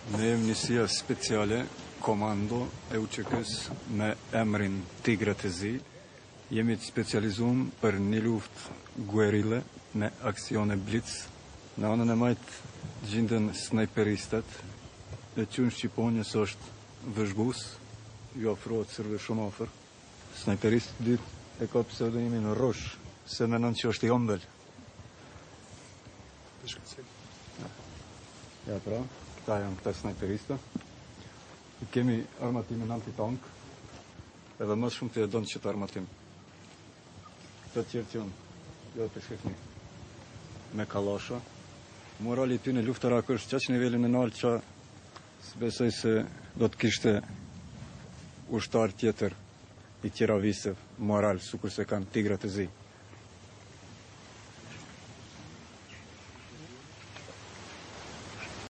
Ne jemi njësia speciale, komando e UÇK-s me emrin Tigrat e Zi. Jemi të specializuar për një luftë guerrille me aksione blitz. Në anën e majtë gjenden snajperistat, e qunë Shqiponjës është vëzhgus, ju ofrohet sërve shumë afër. Snajperist dytë e ka pseudonimin Rosh, se menon që është i ëmbël. Ja pra, këta janë këta snajperista. Kemi armatimin antitank, edhe më shumë të edon që të armatim. Këtë tjerë që jo të shifni me kalasha. Morali ty në luftarak është qaq nivelin e nalë që besoj se do të kishte ushtar tjetër i tjera visev moral, sukur se kanë Tigrat e Zi.